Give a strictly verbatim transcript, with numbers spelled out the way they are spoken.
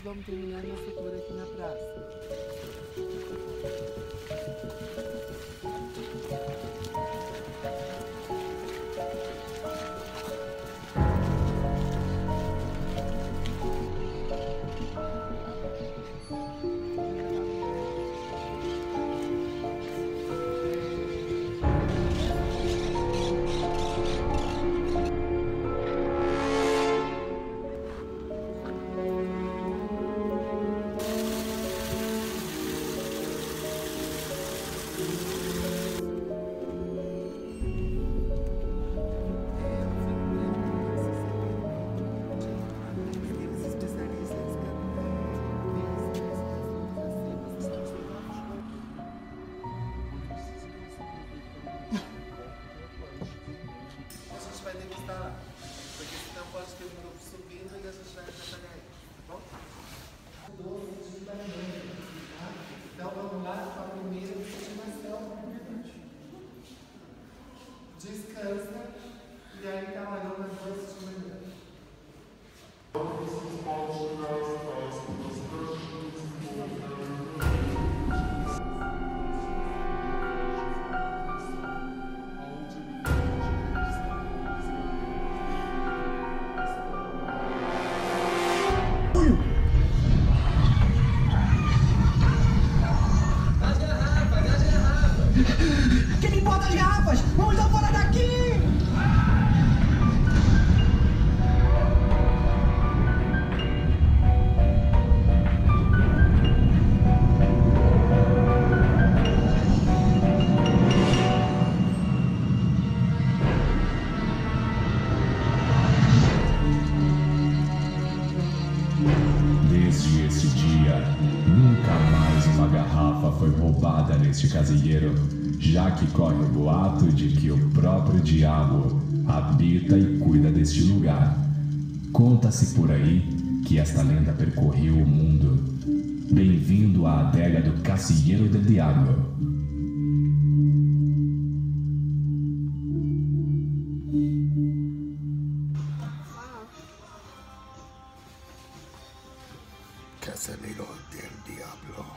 vamos terminar nossa tour aqui na praça. Porque senão pode ter um grupo subindo e a gente vai atrapalhar ele, tá bom? Então vamos lá para a primeira destinação. Descansa e aí trabalhou nas duas de manhã. Quem me importa as garrafas? Vamos lá fora daqui! Desde esse dia, nunca mais uma garrafa foi roubada neste casinheiro, já que corre o boato de que o próprio diabo habita e cuida deste lugar. Conta-se por aí que esta lenda percorreu o mundo. Bem-vindo à adega do Casinheiro del Diablo. Casinheiro del Diablo.